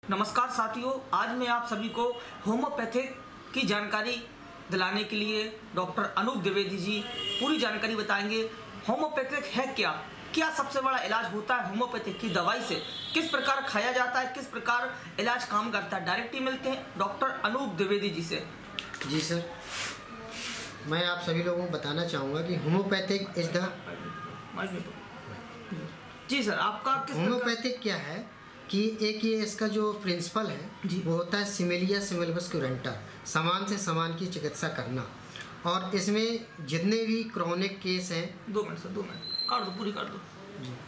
नमस्कार साथियों, आज मैं आप सभी को होम्योपैथिक की जानकारी दिलाने के लिए डॉक्टर अनूप द्विवेदी जी पूरी जानकारी बताएंगे। होम्योपैथिक है क्या, क्या सबसे बड़ा इलाज होता है होम्योपैथिक की दवाई से, किस प्रकार खाया जाता है, किस प्रकार इलाज काम करता है। डायरेक्ट ही मिलते हैं डॉक्टर अनूप द्विवेदी जी से। जी सर, मैं आप सभी लोगों को बताना चाहूँगा कि होम्योपैथिक इज द जी सर, आपका किस होम्योपैथिक क्या है कि एक ये इसका जो प्रिंसिपल है वो होता है सिमिलिया सिमिलबस क्यूरेंटर, समान से समान की चिकित्सा करना। और इसमें जितने भी क्रॉनिक केस हैं, 2 मिनट सर, 2 मिनट काट दो, पूरी काट दो।